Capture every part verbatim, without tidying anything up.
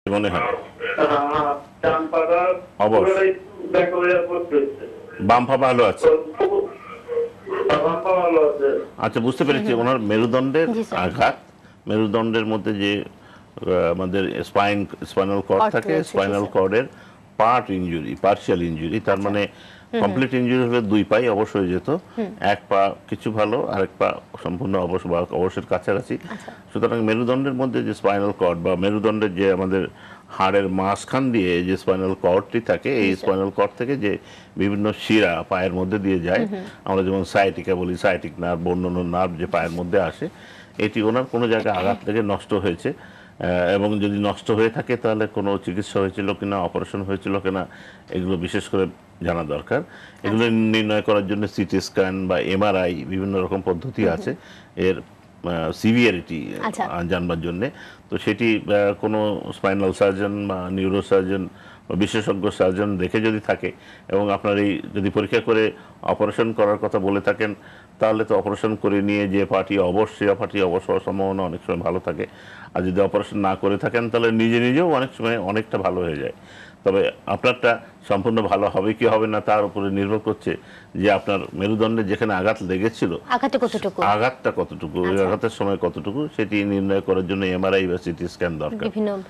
মনে হয় ডান পাটা অবশ্যই বাম পা ভালো আছে। আচ্ছা, বুঝতে পেরেছি। ওনার মেরুদণ্ডের আঘাত, মেরুদণ্ডের মধ্যে যে আমাদের স্পাইন স্পাইনাল কর্ড থাকে, স্পাইনাল কর্ডের পার্ট ইনজুরি, পার্শিয়াল ইনজুরি। তার মানে কমপ্লিট ইনজুরি হলে দুই পাই অবশ্যই যেত, এক পা কিছু ভালো, আরেক পা সম্পূর্ণ অবশ্য বা অবশ্যের কাছাকাছি। সুতরাং মেরুদণ্ডের মধ্যে যে স্পাইনাল কর্ড বা মেরুদণ্ডের যে আমাদের হাড়ের মাঝখান দিয়ে যে স্পাইনাল কর্ডটি থাকে, এই স্পাইনাল কর্ড থেকে যে বিভিন্ন শিরা পায়ের মধ্যে দিয়ে যায়, আমরা যেমন সায়াটিকা বলি, সায়াটিক নার্ভ, অন্যান্য নার্ভ যে পায়ের মধ্যে আসে, এটি ওনার কোনো জায়গায় আঘাত লেগে নষ্ট হয়েছে। এবং যদি নষ্ট হয়ে থাকে তাহলে কোনো চিকিৎসা হয়েছিল কিনা, অপারেশন হয়েছিল কিনা, এগুলো বিশেষ করে জানা দরকার। এগুলো নির্ণয় করার জন্য সিটি স্ক্যান বা এমআরআই বিভিন্ন রকম পদ্ধতি আছে এর সিভিয়ারিটি জানবার জন্যে। তো সেটি কোনো স্পাইনাল সার্জন বা নিউরো সার্জন বা বিশেষজ্ঞ সার্জন দেখে যদি থাকে এবং আপনার এই যদি পরীক্ষা করে অপারেশন করার কথা বলে থাকেন, তাহলে তো অপারেশন করে নিয়ে যে পার্টি অবশ্যই পার্টি অবশ্য সম্ভাবনা অনেক সময় ভালো থাকে। আর যদি অপারেশন না করে থাকেন তাহলে নিজে নিজেও অনেক সময় অনেকটা ভালো হয়ে যায়। তবে আপনারটা সম্পূর্ণ ভালো হবে কি হবে না তার উপরে নির্ভর করছে যে আপনার মেরুদণ্ডে যেখানে আঘাত লেগেছিল আঘাতটা কতটুকু, আঘাতের সময় কতটুকু, সেটি নির্ণয় করার জন্য এমআরআই বা সিটি স্ক্যান দরকার।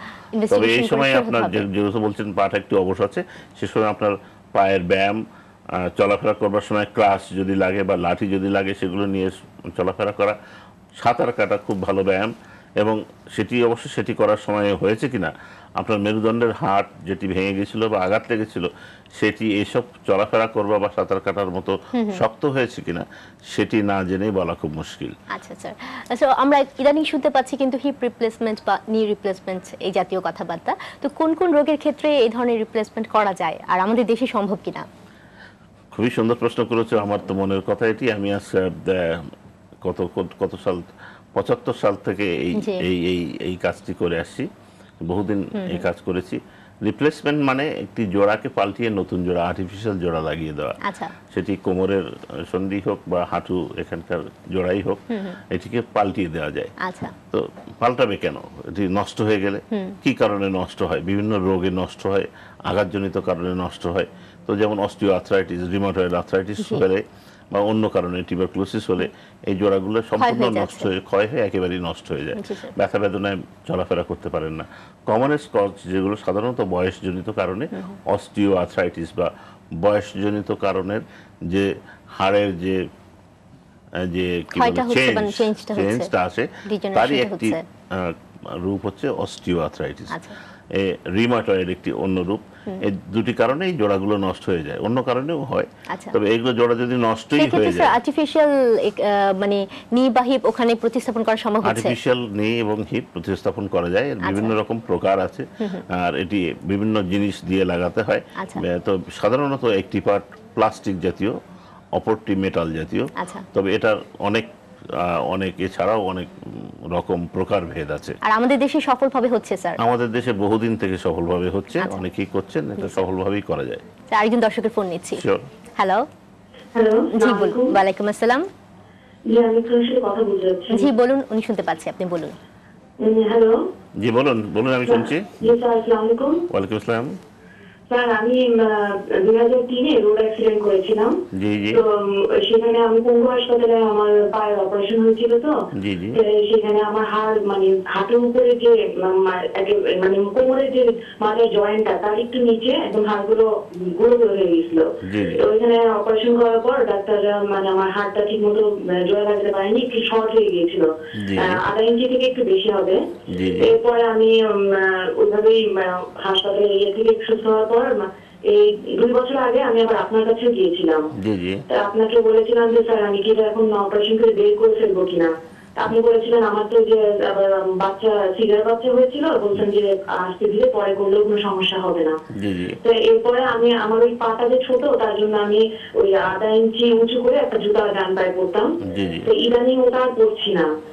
তবে এই সময় আপনার যেহেতু বলছেন পাটা একটু অবশ আছে, সে সময় আপনার পায়ের ব্যায়াম, চলাফেরা করবার সময় ক্লাস যদি লাগে বা লাঠি যদি লাগে সেগুলো নিয়ে চলাফেরা করা, সাঁতার কাটা খুব ভালো ব্যায়াম। এবং সেটি অবশ্য সেটি করার সময় হয়েছে কিনা, আপনার মেরুদণ্ডের হাড় যেটি ভেঙে গেছিল বা আঘাত লেগেছিল সেটি এইসব চলাফেরা করবা বা সাঁতার কাটার মতো শক্ত হয়েছে কিনা, সেটি না জেনেই বলা খুব মুশকিল। আচ্ছা স্যার, আচ্ছা আমরা ইদানিং শুনতে পাচ্ছি কিন্তু হিপ রিপ্লেসমেন্ট বা নি রিপ্লেসমেন্ট এই জাতীয় কথাবার্তা, তো কোন কোন রোগের ক্ষেত্রে এই ধরনের রিপ্লেসমেন্ট করা যায় আর আমাদের দেশে সম্ভব কিনা? খুবই সুন্দর প্রশ্ন করেছো। আমার তো মনের কথা এটি। আমি আজ কত কত সাল পঁচাত্তর সাল থেকে এই এই এই এই কাজটি করে আসছি, বহুদিন এই কাজ করেছি। রিপ্লেসমেন্ট মানে একটি জোড়াকে পাল্টিয়ে নতুন জোড়া, আর্টিফিশিয়াল জোড়া লাগিয়ে দেওয়া। সেটি কোমরের সন্ধি হোক বা হাঁটু এখানকার জোড়াই হোক, এটিকে পাল্টিয়ে দেওয়া যায়। তো পাল্টাবে কেন? এটি নষ্ট হয়ে গেলে কি কারণে নষ্ট হয়? বিভিন্ন রোগে নষ্ট হয়, আঘাতজনিত কারণে নষ্ট হয়। তো যেমন অস্টিও আর্থ্রাইটিস, রিউমাটয়েড আর্থ্রাইটিস হলে বা অন্য কারণে টিউবারকুলোসিস হলে এই জোড়াগুলো সম্পূর্ণ নষ্ট হয়ে ক্ষয় হয়ে একেবারেই নষ্ট হয়ে যায়, ব্যথা বেদনায় চলাফেরা করতে পারেন না। কমনেস্ট কজ যেগুলো সাধারণত বয়সজনিত কারণে, অস্টিও আর্থ্রাইটিস বা বয়সজনিত কারণের যে হাড়ের যে যে কি বলে চেঞ্জটা আসে, তারই একটি রূপ হচ্ছে অস্টিও আর্থ্রাইটিস। রিউমাটয়েড একটি অন্য রূপ। এই দুটি কারণে এই জোড়াগুলো নষ্ট হয়ে যায়, অন্য কারণেও হয়। তবে এইগুলো জোড়া যদি নষ্টই হয়ে যায়, আর্টিফিশিয়াল মানে নি বা হিপ ওখানে প্রতিস্থাপন করা সম্ভব হচ্ছে? আর্টিফিশিয়াল নি এবং হিপ প্রতিস্থাপন করা যায়, এর বিভিন্ন রকম প্রকার আছে, আর এটি বিভিন্ন জিনিস দিয়ে লাগাতে হয়। তো সাধারণত একটি পার্ট প্লাস্টিক জাতীয়, অপরটি মেটাল জাতীয়। তবে এটার অনেক অনেক এছাড়াও অনেক রকম প্রকার ভেদ আছে। আর আমাদের দেশে সফলভাবে হচ্ছে স্যার? আমাদের দেশে বহুদিন থেকে সফলভাবে হচ্ছে, অনেকেই করছেন, এটা সফলভাবেই করা যায়। স্যার আরেকজন দর্শকের ফোন নিচ্ছি। হ্যালো হ্যালো জি বলুন। ওয়ালাইকুম আসসালাম। জি আমি আপনার সাথে কথা বলতে চাচ্ছি। জি বলুন, উনি শুনতে পাচ্ছি, আপনি বলুন। হ্যালো জি বলুন বলুন আমি শুনছি। জি স্যার আসসালামু আলাইকুম। ওয়ালাইকুম আসসালাম। স্যার আমি দুই হাজার তিনে রোড অ্যাক্সিডেন্ট করেছিলাম। জি জি। তো সেখানে আমি পঙ্গু হাসপাতালে আমার পায়ের অপারেশন হয়েছিল। তো জি জি। সেখানে আমার হাড় মানে হাঁটুর উপরে যে মানে কোমরের যে মাথার জয়েন্টটা তার একটু নিচে একদম হাড়গুলো গুঁড়ো গুঁড়ো হয়ে গেছিল। তো ওইখানে অপারেশন করার পর ডাক্তাররা মানে আমার হাড়টা ঠিক মতো জোড়া লাগাতে পারেনি, একটু শর্ট হয়ে গিয়েছিল, আধা ইঞ্চি থেকে একটু বেশি হবে। এরপরে আমি ওইভাবেই হাসপাতালে ইয়ে থেকে সুস্থ হওয়ার পর এই দুই বছর আগে আমি আবার আপনার কাছে গিয়েছিলাম। আপনাকে বলেছিলাম যে স্যার আমি কি এখন অপারেশন করে বের করে ফেলবো কিনা। আপনি বলেছিলেন আমার তো যে আবার বাচ্চা সিজার বাচ্চা হয়েছিল, বলছেন যে আজকে দিলে পরে করলেও কোনো সমস্যা হবে না। তো এরপরে আমি আমার ওই পাটা যে ছোট, তার জন্য আমি ওই আধা ইঞ্চি উঁচু করে একটা জুতা ডান পায়ে পরতাম। তো ইদানিং ওটা আর পরছি না।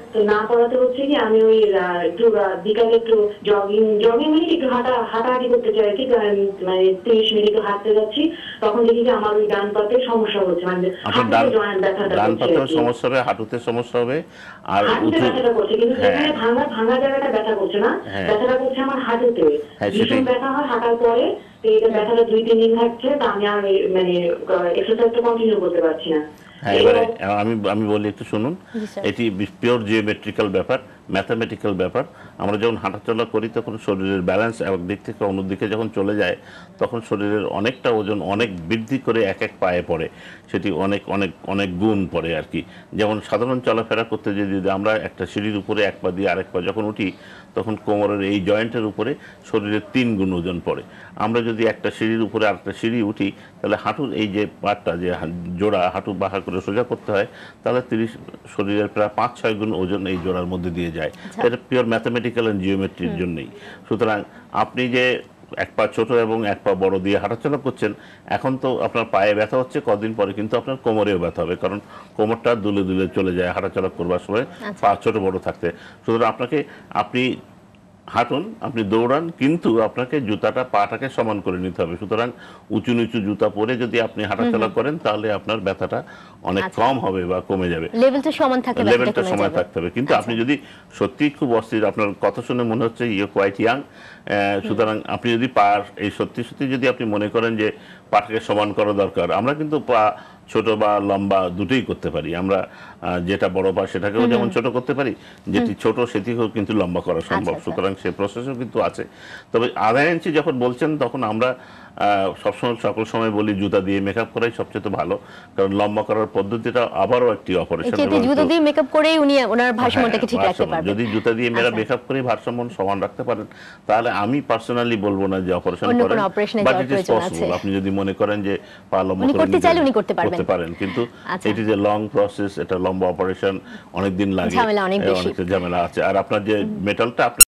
তো না করাতে হচ্ছে কি আমি ওই আহ, একটু আহ, বিকালে একটু জগিং জগিং মানে একটু হাঁটা হাঁটাহাঁটি করতে চাই কি মানে তিরিশ মিনিট একটু হাঁটতে যাচ্ছি, তখন দেখি যে আমার ওই ডান পাতে সমস্যা হচ্ছে, মানে আপনার ডান হাঁটুতে জয়েন্ট ব্যথাটা ডান করছে পাতেও আর কি। সমস্যা হবে, হাঁটুতে সমস্যা হবে, আর হাঁটুতে উঁচু ব্যথাটা করছে, কিন্তু হ্যাঁ সেখানে ভাঙা ভাঙা জায়গাটা ব্যথা করছে না, হ্যাঁ। ব্যথাটা করছে আমার হাঁটুতে। হ্যাঁ, ভীষণ সেটাই। ব্যথা হয় হাঁটার পরে, তো এটা ব্যথাটা দুই তিন দিন থাকছে, তা আমি আর এই মানে এক্সারসাইজটা কন্টিনিউ করতে পারছি না। হ্যাঁ এবারে আমি আমি বলি একটু শুনুন, জি, স্যার। এটি পিওর জিওমেট্রিক্যাল ব্যাপার, ম্যাথামেটিক্যাল ব্যাপার। আমরা যখন হাঁটাচলা করি তখন শরীরের ব্যালেন্স এক দিক থেকে অন্য দিকে যখন চলে যায় তখন শরীরের অনেকটা ওজন অনেক বৃদ্ধি করে এক এক পায়ে পড়ে, সেটি অনেক অনেক অনেক গুণ পড়ে আর কি। যেমন সাধারণ চলাফেরা করতে যদি আমরা একটা সিঁড়ির উপরে এক পা দিয়ে আরেক পা যখন উঠি তখন কোমরের এই জয়েন্টের উপরে শরীরের তিন গুণ ওজন পড়ে। আমরা যদি একটা সিঁড়ির উপরে আরেকটা সিঁড়ি উঠি তাহলে হাঁটুর এই যে পাটটা যে জোড়া হাঁটু বাঁকা করে সোজা করতে হয়, তাহলে তিরিশ শরীরের প্রায় পাঁচ ছয় গুণ ওজন এই জোড়ার মধ্যে দিয়ে যায়। এটা পিওর ম্যাথামেটিক্যাল অ্যান্ড জিওমেট্রির জন্যই। সুতরাং আপনি যে এক পা ছোট এবং এক পা বড় দিয়ে হাঁটাচলা করছেন, এখন তো আপনার পায়ে ব্যথা হচ্ছে, কদিন পরে কিন্তু আপনার কোমরেও ব্যথা হবে, কারণ কোমরটা দুলে দুলে চলে যায় হাঁটাচলা করবার সময় পা ছোট বড় থাকতে। সুতরাং আপনাকে আপনি হাঁটুন, আপনি দৌড়ান, কিন্তু আপনাকে জুতাটা পাটাকে সমান করে নিতে হবে। সুতরাং উঁচু নিচু জুতা পরে যদি আপনি হাঁটাচলা করেন তাহলে আপনার ব্যথাটা অনেক কম হবে বা কমে যাবে, লেভেলটা সমান থাকলে ব্যথাটা লেভেলটা কমে সময় যাবে। থাকতে হবে। কিন্তু আপনি যদি সত্যি খুব অস্থির, আপনার কথা শুনে মনে হচ্ছে ইয়ে কোয়াইট ইয়াং, সুতরাং আপনি যদি পা এই সত্যি সত্যি যদি আপনি মনে করেন যে পাটাকে সমান করা দরকার, আমরা কিন্তু পা ছোট বা লম্বা দুটোই করতে পারি। আমরা আহ, যেটা বড় পা সেটাকেও যেমন ছোট করতে পারি, যেটি ছোট সেটিকেও কিন্তু লম্বা করা সম্ভব। আচ্ছা, সুতরাং সে প্রসেসও কিন্তু আছে। তবে আধা ইঞ্চি যখন বলছেন তখন আমরা আহ, সবসময় সকল সময় বলি জুতা দিয়ে মেকআপ করাই সবচেয়ে ভালো, কারণ লম্বা করার পদ্ধতিটা আবারও একটি অপারেশন। যেহেতু জুতো দিয়ে মেকআপ করেই উনি ওনার ভারসাম্যটাকে ঠিক রাখতে পারবেন। যদি জুতা দিয়ে মেরা আচ্ছা। মেকআপ করে ভারসাম্য সমান রাখতে পারেন তাহলে আমি পার্সোনালি বলবো না যে অপারেশন অন্য করেন, কোনো অপারেশনে বাট যাওয়ার ইট ইজ প্রয়োজন আছে। পসিবল। আপনি যদি মনে করেন যে পা লম্বা উনি করে করতে নিতে- চাইলে উনি করতে পারবেন। করতে পারেন, কিন্তু আচ্ছা। এটি যে লং প্রসেস, এটা লম্বা অপারেশন, অনেক দিন লাগে, ঝামেলা অনেক এ, বেশি। অনেকটা ঝামেলা আছে। আর আপনার যে মেটালটা আপনি